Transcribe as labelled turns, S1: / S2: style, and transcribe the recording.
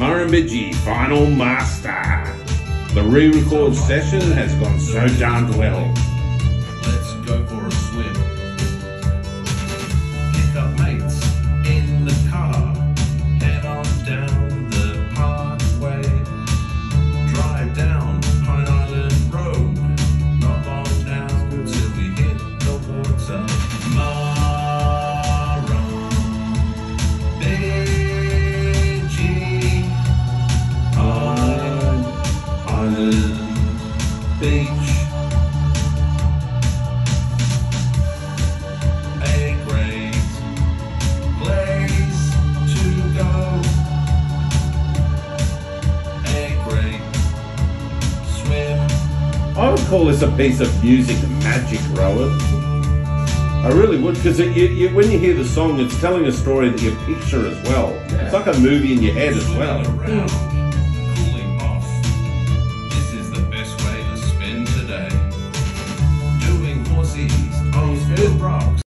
S1: Murrumbidgee Final Master. The re-record session has gone so darned well.
S2: Let's go for a swim. Pick up mates in the car. Head on down the parkway. Drive down Pine Island Road. Not long now till we hit the water. Murrumbidgee Island Beach. A great place to go. A great swim.
S1: I would call this a piece of music magic, Rowan. I really would, because when you hear the song, it's telling a story that you picture as well. It's like a movie in your head as well.
S2: Around